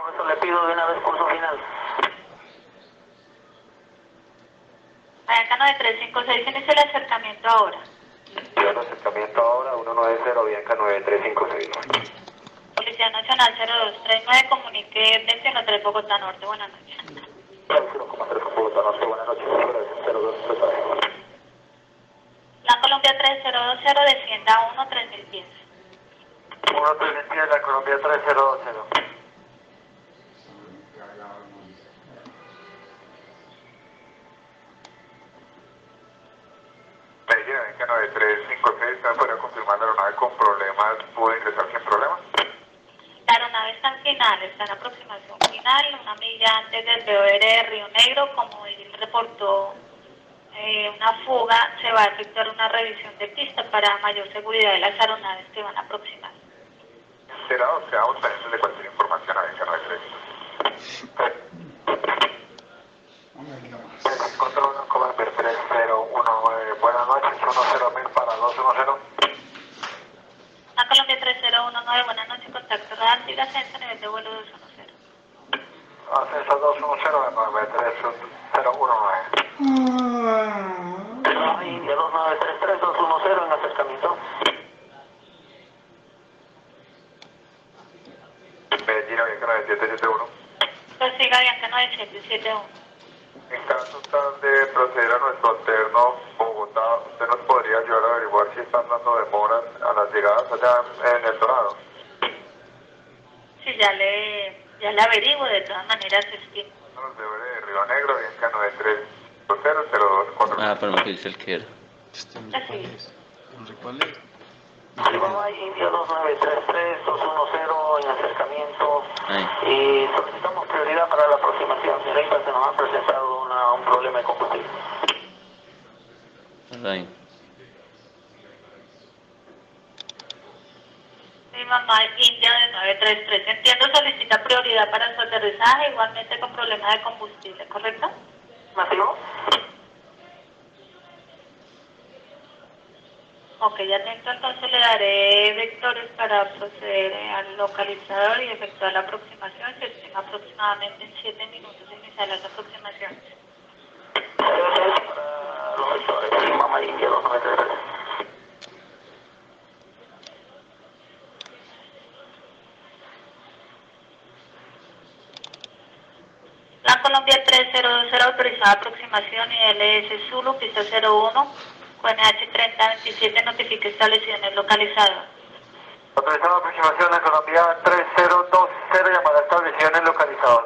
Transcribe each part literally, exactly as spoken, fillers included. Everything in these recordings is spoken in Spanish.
por eso le pido de una vez curso final. Bianca nueve tres cinco seis, inicia el acercamiento ahora. El acercamiento ahora, uno nueve cero, Bianca nueve tres cinco seis. Policía Nacional cero dos tres nueve, comunique veintiuno tres Bogotá Norte, buenas noches. cero coma tres Bogotá Norte, buenas noches, cero dos tres nueve. La Colombia tres cero dos cero, descienda a uno tres mil diez. uno tres mil diez, la Colombia tres cero dos cero. Medellín, Bianca nueve tres cinco seis, ¿me podría confirmar la aeronave con problemas? ¿Pudo ingresar sin problemas? La aeronave está en final, está en aproximación final, una milla antes del B O R de Río Negro. Como él reportó eh, una fuga, se va a efectuar una revisión de pista para mayor seguridad de las aeronaves que van a aproximar. Enterados, quedamos pendientes de cualquier información a Bianca nueve tres. Control uno, Colombia tres cero uno nueve, buenas noches, uno cero mil para dos uno cero. La Colombia tres cero uno nueve, buenas noches, contacto radar, siga ascenso, nivel de vuelo dos uno cero. Ascenso dos uno cero, nueve tres cero uno nueve. India dos nueve tres tres dos uno cero en acercamiento. Medellín, Bianca nueve siete siete uno. Prosiga Bianca nueve siete siete uno. En caso tal de proceder a nuestro alterno Bogotá, ¿usted nos podría ayudar a averiguar si están dando demoras a las llegadas allá en El Dorado? Sí, ya le, ya le averiguo, de todas maneras es que... Nos debe de Río Negro, Bianca nueve tres cero cero dos cuatro. Ah, pero me dice el que era. Este no sé cuál es. No sé cuál es. Lima India dos nueve tres tres dos uno cero en acercamiento. Ahí. Y solicitamos prioridad para la aproximación. Señorita, se nos ha presentado una, un problema de combustible. Ahí. Mi mamá India de nueve tres tres, entiendo, solicita prioridad para su aterrizaje, igualmente con problemas de combustible, ¿correcto? ¿Masivo? Ok, atento, entonces le daré vectores para proceder al localizador y efectuar la aproximación. Se estima aproximadamente en siete minutos iniciar las aproximaciones. Para los vectores, Lima India dos nueve tres tres. La Colombia tres cero dos cero, autorizada aproximación y L S Zulu, pista cero uno, con N H treinta veintisiete, notifique establecido en el localizador. Autorizada aproximación a Colombia tres cero dos cero, llamada establecida en el localizador.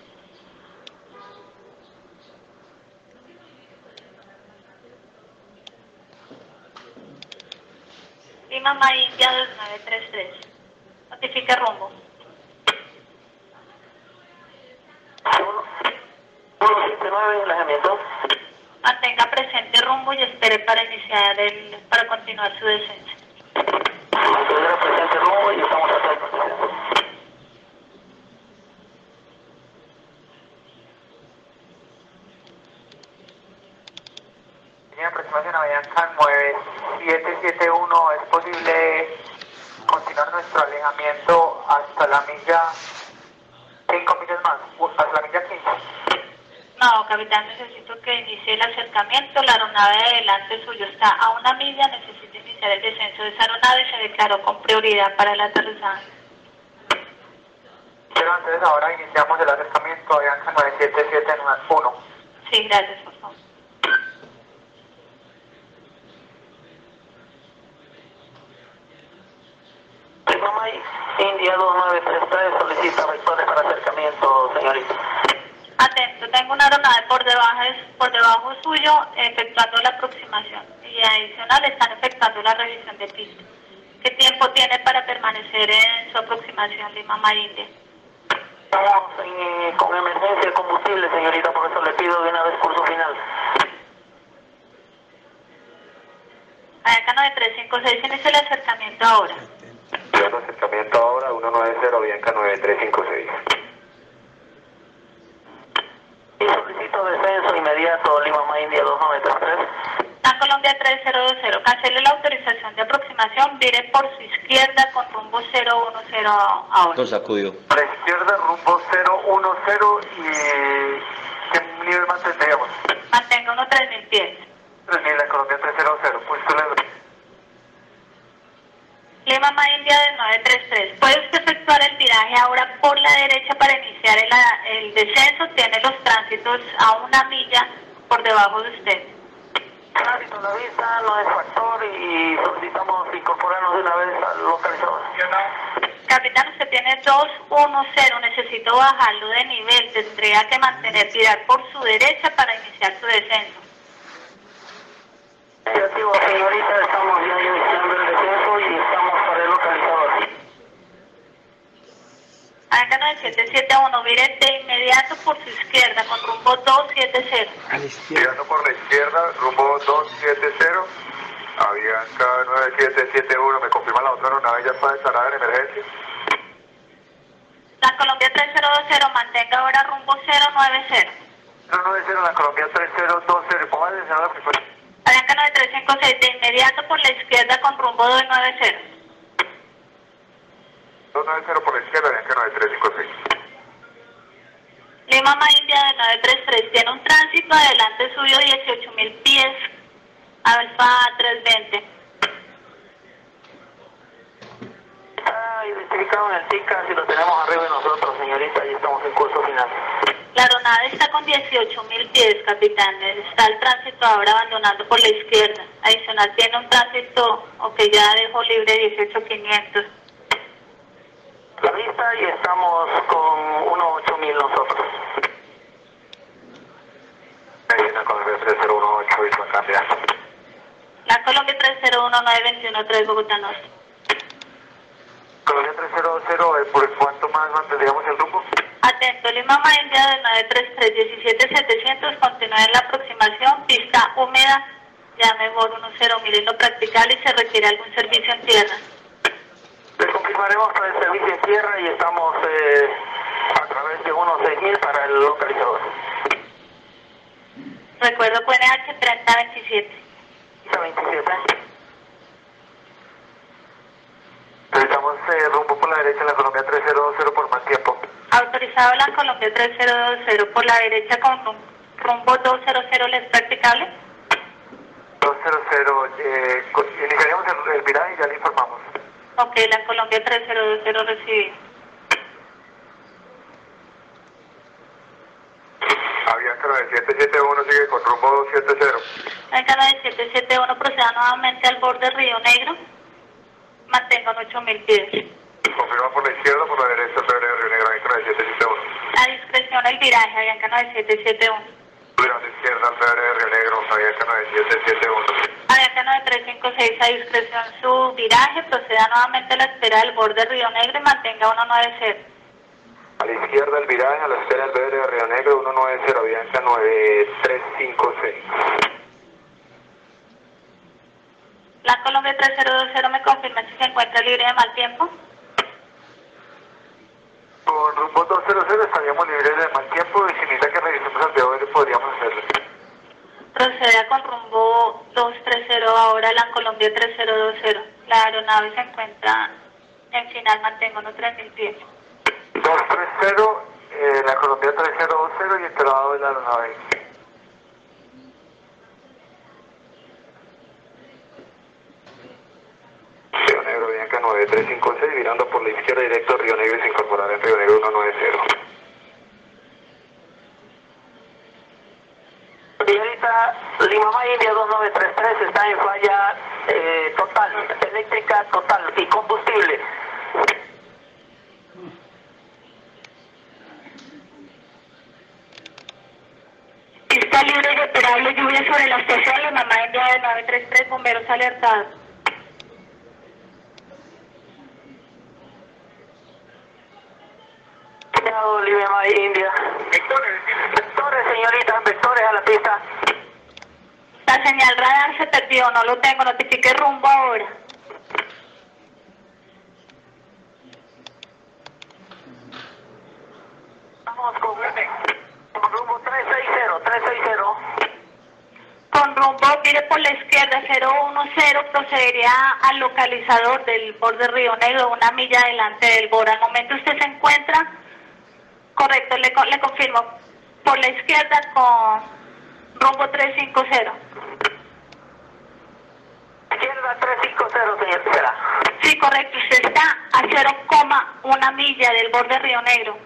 Lima Ma India dos nueve tres tres, notifique rumbo. uno siete nueve, alejamiento. Mantenga presente rumbo y espere para iniciar el, para continuar su descenso. Mantenga presente rumbo y estamos atentos. Línea de aproximación a Bianca nueve siete siete uno, ¿es posible continuar nuestro alejamiento hasta la milla, cinco millas más, hasta la milla quince? No, capitán, necesito que inicie el acercamiento. La aeronave de adelante suyo está a una milla, necesita iniciar el descenso de esa aeronave, se declaró con prioridad para el aterrizaje. Pero entonces ahora iniciamos el acercamiento a Bianca nueve siete siete uno. Sí, gracias, por favor. Lima India dos nueve tres tres, solicita vectores para acercamiento, señorita. Atento, tengo una aeronave por debajo, por debajo suyo efectuando la aproximación y adicional están efectuando la revisión de pista. ¿Qué tiempo tiene para permanecer en su aproximación Lima Ma India? Estamos en, con emergencia de combustible, señorita, por eso le pido de una vez curso final. Bianca nueve tres cinco seis, inicia el acercamiento ahora. El acercamiento ahora, uno nueve cero, Bianca nueve tres cinco seis. Y solicito descenso inmediato Lima Ma India dos nueve tres tres. La Colombia tres cero dos cero, cancele la autorización de aproximación, vire por su izquierda con rumbo cero uno cero ahora. Lo sacudió. A la izquierda, rumbo cero uno cero y... ¿qué nivel mantendríamos? Mantenga unos tres mil pies. tres mil, la Colombia tres cero cero, puesto la... Lima Má India del nueve tres tres. ¿Puede usted efectuar el viraje ahora por la derecha para iniciar el, el descenso? Tiene los tránsitos a una milla por debajo de usted. Tránsito, la vista no es factor y solicitamos incorporarnos de una vez al localizador. Capitán, usted tiene dos uno cero, necesito bajarlo de nivel, tendría que mantener, tirar por su derecha para iniciar su descenso. Negativo, señorita, estamos ya iniciando el descenso y estamos para el localizador. Avenga nueve siete siete uno, vire de inmediato por su izquierda con rumbo dos siete cero. A la izquierda. Girando por la izquierda, rumbo dos siete cero. Avianca nueve siete siete uno, ¿me confirma la otra aeronave ya está declarada en emergencia? La Colombia tres cero dos cero, mantenga ahora rumbo cero nueve cero. cero nueve cero, la Colombia tres cero dos cero, ¿cómo va a desear la frecuencia? Avianca nueve tres cinco seis, de inmediato por la izquierda con rumbo dos nueve cero. dos nueve cero por la izquierda, Avianca nueve tres cinco seis. Lima Má India del nueve tres tres, tiene un tránsito adelante suyo dieciocho mil pies, Alfa trescientos veinte. Está identificado en el T I C A, si lo tenemos arriba de nosotros, señorita, y estamos en curso final. La aeronave está con dieciocho mil pies, capitán. Está el tránsito ahora abandonando por la izquierda. Adicional, tiene un tránsito, o que ya dejó libre dieciocho mil quinientos. La vista y estamos con unos ocho mil nosotros. Ahí viene la Colombia tres cero uno ocho y va a cambiar. La Colombia tres cero uno nueve dos uno tres, Bogotá Norte. Colombia tres cero cero, ¿por cuánto más mantendríamos el rumbo? Atento, Lima Má India del nueve tres tres, diecisiete mil setecientos, continúa en la aproximación, pista húmeda, llame por uno cero mil en lo practicable y se requiere algún servicio en tierra. Les confirmaremos para el servicio en tierra y estamos eh, a través de unos seis mil para el localizador. Recuerdo Q N H treinta veintisiete. veintisiete. Necesitamos eh, rumbo por la derecha en la Colombia tres cero dos cero por más tiempo. Autorizado la Colombia tres cero dos cero por la derecha con rum- rumbo dos cero cero, ¿le es practicable? dos cero cero, eh, co- iniciaríamos el, el viraje y ya le informamos. Ok, la Colombia tres cero dos cero recibido. Avianca nueve siete siete uno sigue con rumbo dos siete cero. Venga nueve siete siete uno, proceda nuevamente al borde Río Negro. Mantenga ocho mil pies. Confirma por la izquierda o por la derecha el Río Negro, Avianca nueve siete siete uno. A discreción el viraje, Avianca nueve siete siete uno. Girando izquierda al Río Negro, Avianca nueve siete siete uno. Avianca nueve tres cinco seis, a discreción su viraje, proceda nuevamente a la espera del borde Río Negro y mantenga uno nueve cero. A la izquierda el viraje, a la espera del de Río Negro, uno nueve cero, Avianca nueve tres cinco seis. La Colombia tres cero dos cero, me confirma si se encuentra libre de mal tiempo. Con rumbo dos cero cero estaríamos libres de mal tiempo y si necesita que revisemos al V O R podríamos hacerlo. Proceda con rumbo dos tres cero ahora la Colombia tres cero dos cero. La aeronave se encuentra en final, mantengo unos tres mil pies. dos tres cero, eh, la Colombia tres cero dos cero y enterado de la aeronave. Río Negro, Bianca nueve tres cinco seis, virando por la izquierda directo a Río Negro y se incorporará en Río Negro uno nueve cero. Señorita, Lima Má India dos nueve tres tres está en falla eh, total, eléctrica total y combustible. Pista libre y operable, lluvia sobre la estación, Lima Má India del nueve tres tres, bomberos alertados. Lima Má India. Vectores. Vectores, señorita, vectores a la pista. La señal radar se perdió, no lo tengo, notifique rumbo ahora. Vamos con, con rumbo tres seis cero, tres seis cero. Con rumbo, mire por la izquierda. procedería al localizador del borde Río Negro, una milla delante del borde. Al momento usted se encuentra, correcto, le, le confirmo, por la izquierda con rumbo trescientos cincuenta. Izquierda trescientos cincuenta, señor Tijera. Sí, correcto, usted está a cero coma uno milla del borde Río Negro.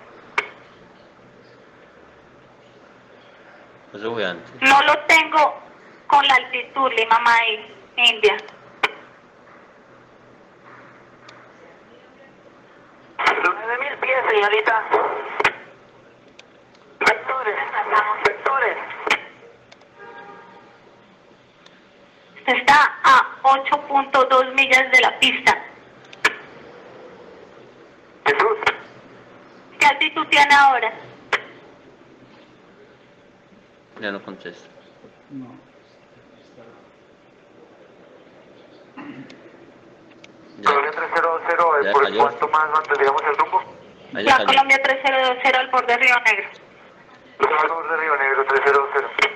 Eso fue antes. No lo tengo con la altitud, Lima May, India. nueve mil pies, señorita. Vectores. Vectores. Usted está a ocho punto dos millas de la pista. Jesús. ¿Qué altitud tiene ahora? Ya no contesto. No. Ya, Colombia trescientos veinte, Ya ¿por cayó. cuánto más mantendríamos el rumbo? ahí Ya cayó. Colombia trescientos veinte al borde Río Negro. Salvador de Río Negro, trescientos veinte.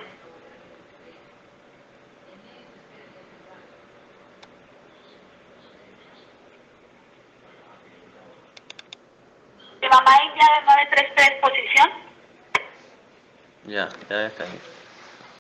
Lima May, India de nueve tres tres, posición. Ya, ya había caído.